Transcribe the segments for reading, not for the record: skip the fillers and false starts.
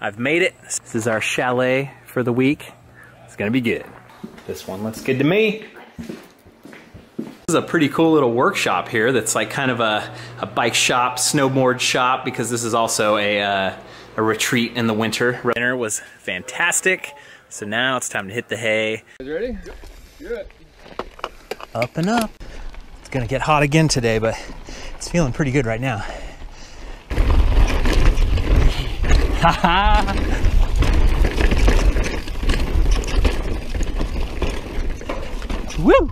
I've made it. This is our chalet for the week. It's gonna be good. This one looks good to me. This is a pretty cool little workshop here that's like kind of a bike shop, snowboard shop, because this is also a retreat in the winter. Dinner was fantastic. So now it's time to hit the hay. You guys ready? Good. Up and up. It's gonna get hot again today, but it's feeling pretty good right now. Haha! Woo!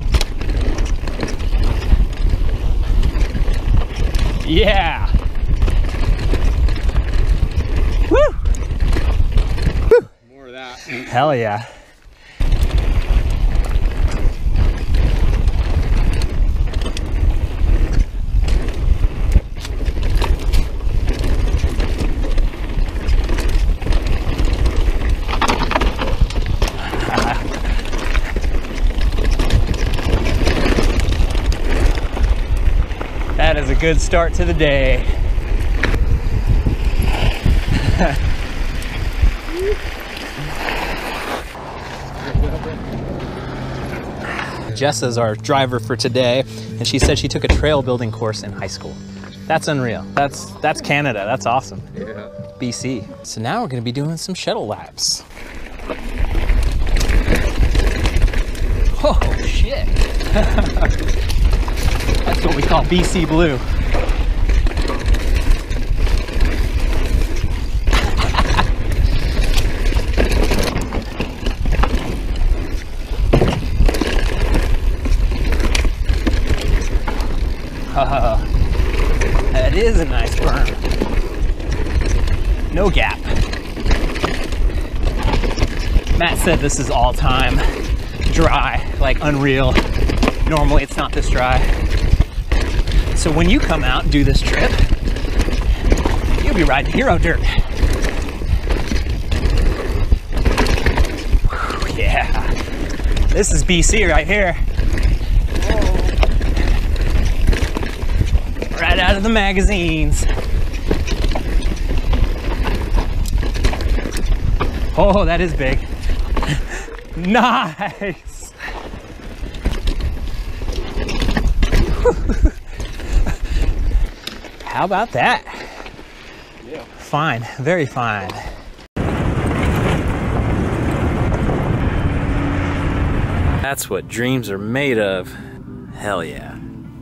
Yeah! Woo! Woo! More of that. Hell yeah. That is a good start to the day. Jess is our driver for today, and she said she took a trail building course in high school. That's unreal. That's Canada. That's awesome. Yeah. BC. So now we're gonna be doing some shuttle laps. Oh shit. That's what we call BC Blue. That is a nice berm. No gap. Matt said this is all time dry, like unreal. Normally it's not this dry. So when you come out and do this trip, you'll be riding hero dirt. Whew, yeah. This is BC right here. Right out of the magazines. Oh, that is big. Nice. How about that? Yeah. Fine, very fine. That's what dreams are made of. Hell yeah.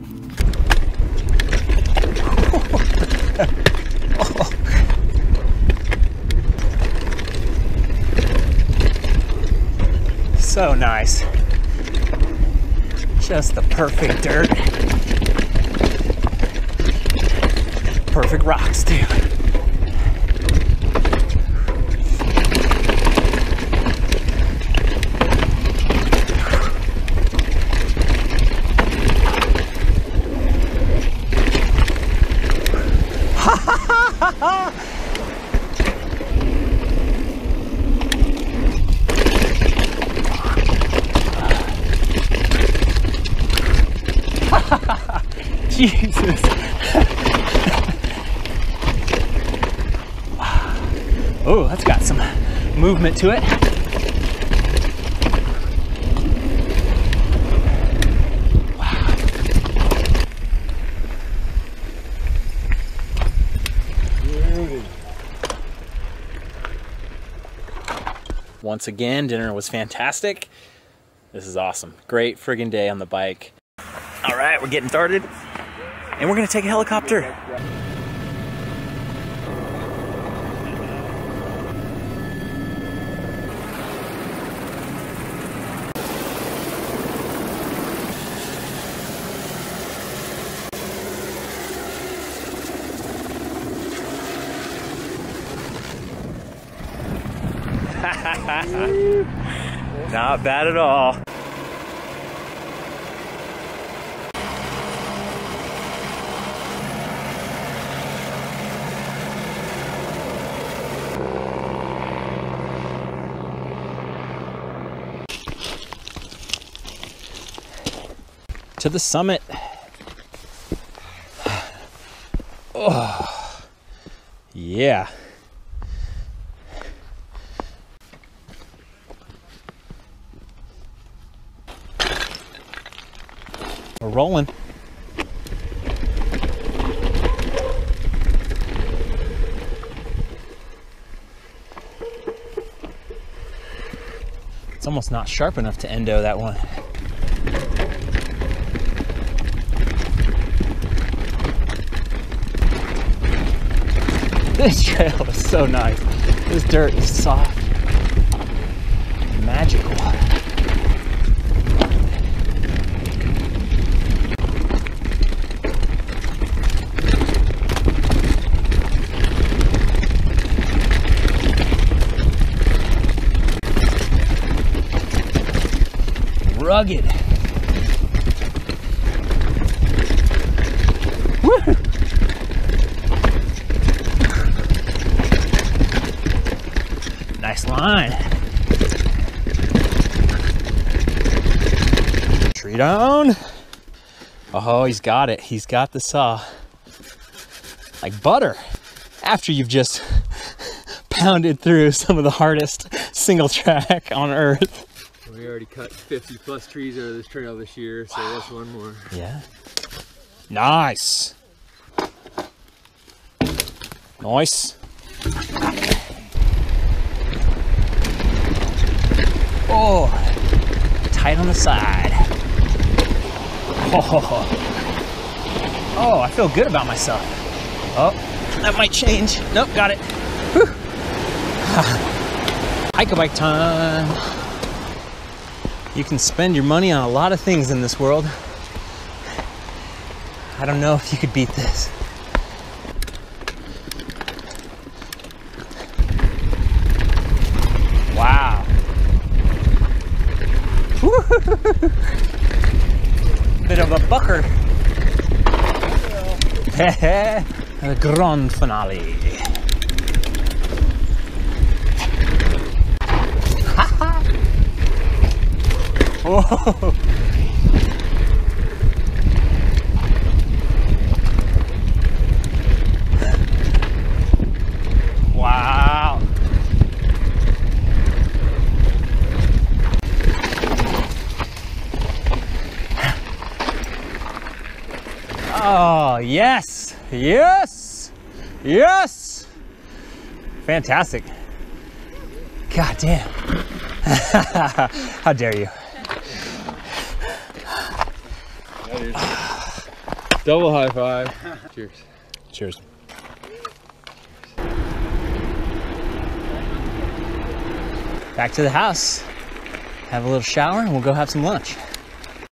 So nice. Just the perfect dirt. Perfect rocks too. Jesus. Oh, that's got some movement to it. Wow. Once again, dinner was fantastic. This is awesome. Great friggin' day on the bike. All right, we're getting started, and we're gonna take a helicopter. Not bad at all. To the summit. Oh, yeah. We're rolling. It's almost not sharp enough to endo that one. This trail is so nice. This dirt is soft, magical. Rugged. Woo! Nice line. Tree down. Oh, he's got it. He's got the saw. Like butter. After you've just pounded through some of the hardest single track on earth. We already cut 50 plus trees out of this trail this year, so that's one more. Yeah. Nice. Nice. Oh, tight on the side. Oh, I feel good about myself. Oh, that might change. Nope, got it. Whew. Hike a bike time. You can spend your money on a lot of things in this world. I don't know if you could beat this. Wow. Bit of a bucker. The grand finale. Whoa. Wow. Oh, yes. Yes. Yes. Fantastic. God damn. How dare you? Double high five. Cheers. Cheers. Back to the house. Have a little shower and we'll go have some lunch.